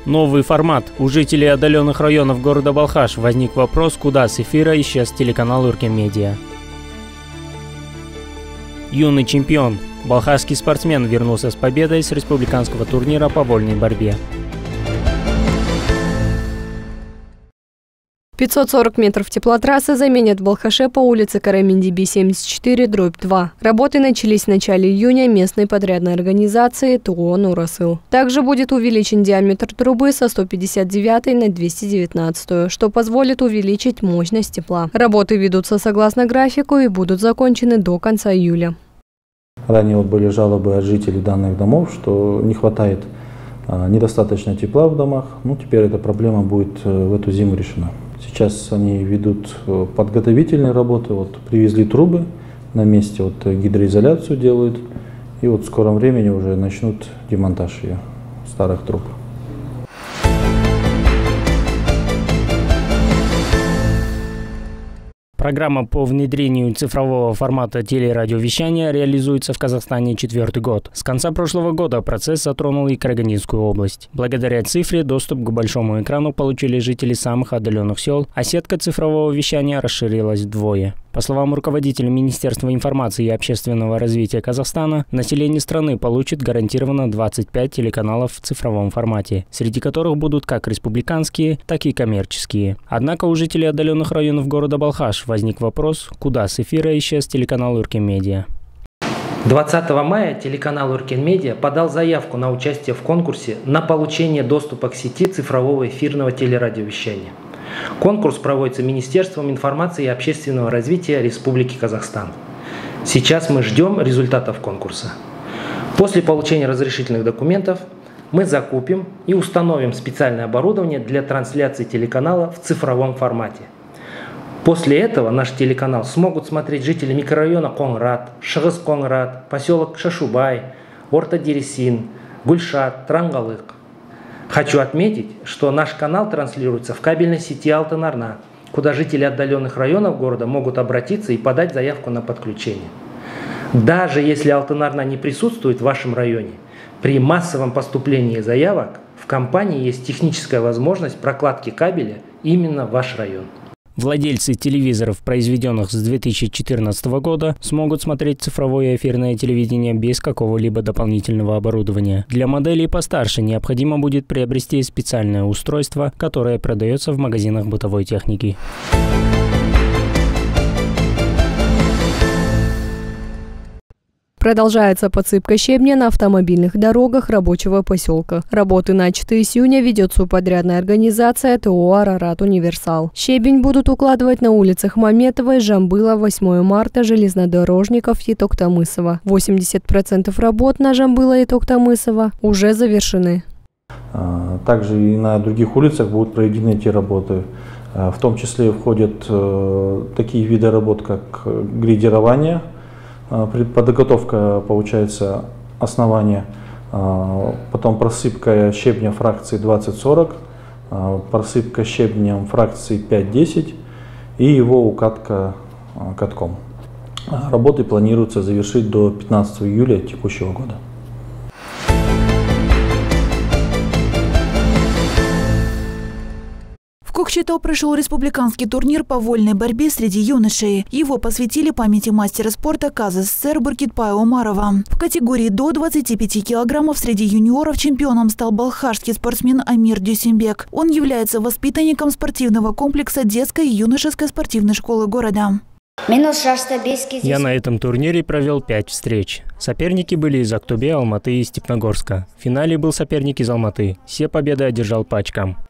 Новый формат. У жителей отдаленных районов города Балхаш возник вопрос, куда с эфира исчез телеканал Уркем-Медиа. Юный чемпион. Балхашский спортсмен вернулся с победой с республиканского турнира по вольной борьбе. 540 метров теплотрассы заменят в Балхаше по улице Караминдиби 74/2. Работы начались в начале июня местной подрядной организации ТО «Нурасыл». Также будет увеличен диаметр трубы со 159 на 219, что позволит увеличить мощность тепла. Работы ведутся согласно графику и будут закончены до конца июля. Ранее были жалобы от жителей данных домов, что не хватает недостаточно тепла в домах. Теперь эта проблема будет в эту зиму решена. Сейчас они ведут подготовительные работы, привезли трубы на месте, гидроизоляцию делают, и в скором времени уже начнут демонтаж ее, старых труб. Программа по внедрению цифрового формата телерадиовещания реализуется в Казахстане 4-й год. С конца прошлого года процесс затронул и Карагандинскую область. Благодаря цифре доступ к большому экрану получили жители самых отдаленных сел, а сетка цифрового вещания расширилась вдвое. По словам руководителя Министерства информации и общественного развития Казахстана, население страны получит гарантированно 25 телеканалов в цифровом формате, среди которых будут как республиканские, так и коммерческие. Однако у жителей отдаленных районов города Балхаш возник вопрос, куда с эфира исчез телеканал Уркем-Медиа. 20 мая телеканал Уркем-Медиа подал заявку на участие в конкурсе на получение доступа к сети цифрового эфирного телерадиовещания. Конкурс проводится Министерством информации и общественного развития Республики Казахстан. Сейчас мы ждем результатов конкурса. После получения разрешительных документов мы закупим и установим специальное оборудование для трансляции телеканала в цифровом формате. После этого наш телеканал смогут смотреть жители микрорайона Конград, Шығыс Конград, поселок Шашубай, Орта Дересин, Гульшат, Трангалык. Хочу отметить, что наш канал транслируется в кабельной сети Алтын-Арна, куда жители отдаленных районов города могут обратиться и подать заявку на подключение. Даже если Алтын-Арна не присутствует в вашем районе, при массовом поступлении заявок в компании есть техническая возможность прокладки кабеля именно в ваш район. Владельцы телевизоров, произведенных с 2014 года, смогут смотреть цифровое эфирное телевидение без какого-либо дополнительного оборудования. Для моделей постарше необходимо будет приобрести специальное устройство, которое продается в магазинах бытовой техники. Продолжается подсыпка щебня на автомобильных дорогах рабочего поселка. Работы, начатые с июня, ведет субподрядная организация ТО «Арарат Универсал». Щебень будут укладывать на улицах Маметовой, Жамбыла, 8 марта, железнодорожников и Токтамысова. 80% работ на Жамбыла и Токтамысова уже завершены. Также и на других улицах будут проведены эти работы. В том числе входят такие виды работ, как грейдирование, подготовка, получается, основания, потом просыпка щебня фракции 20-40, просыпка щебнем фракции 5-10 и его укатка катком. Работы планируется завершить до 15 июля текущего года. В Кокшетау прошел республиканский турнир по вольной борьбе среди юношей. Его посвятили памяти мастера спорта КАЗССР Буркитпая Умарова. В категории до 25 килограммов среди юниоров чемпионом стал балхашский спортсмен Амир Дюсимбек. Он является воспитанником спортивного комплекса детской и юношеской спортивной школы города. Я на этом турнире провел 5 встреч. Соперники были из Актобе, Алматы и Степногорска. В финале был соперник из Алматы. Все победы одержал по очкам.